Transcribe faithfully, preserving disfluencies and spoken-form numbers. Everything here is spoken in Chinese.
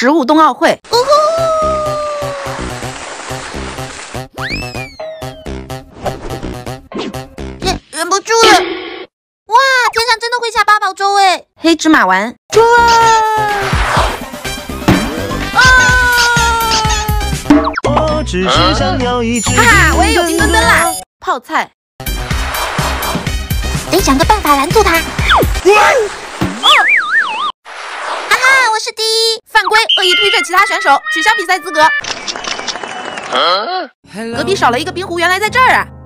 食物冬奥会。呜呼！ 忍忍不住了！哇，天上真的会下八宝粥哎！ 黑芝麻丸。 我只是想要一只。 哈哈，我也有冰墩墩啦！泡菜。 得想个办法拦住他。哦！哈哈，我是第一！ 犯规，恶意推着其他选手，取消比赛资格。隔壁少了一个冰壶，原来在这儿啊！